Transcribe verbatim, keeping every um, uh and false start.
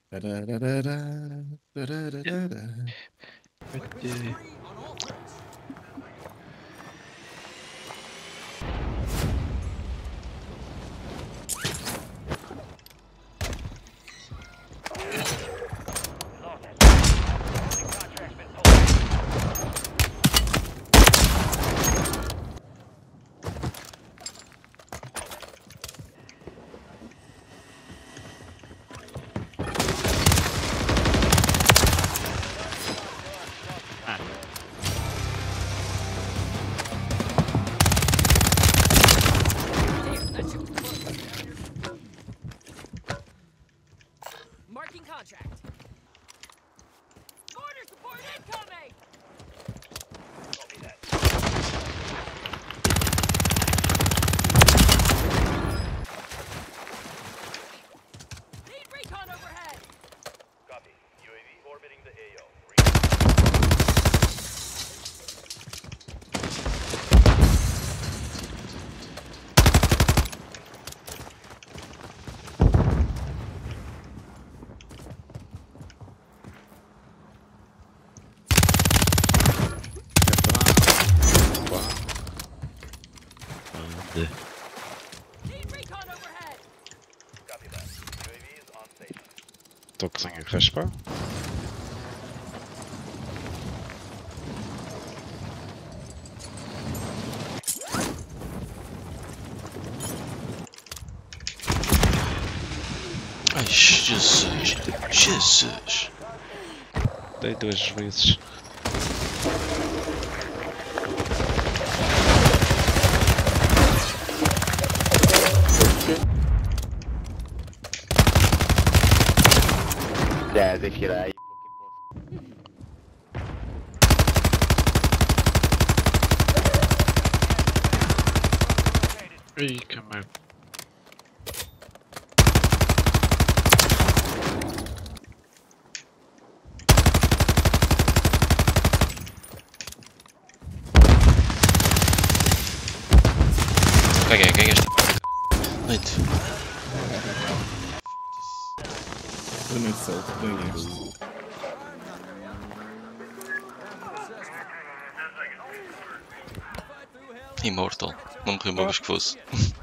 Marking contract. Mortar support incoming. Copy that. Need recon overhead. Copy. U A V orbiting the A O. Estou com sangue a raspar. Ai, Jesus! Jesus! Dei duas vezes. Yeah, they feel like Ih, come Caguei, caguei esta. Noite. Boa noite, Sol. Bem-vindo. Immortal. Não morri uma vez que fosse.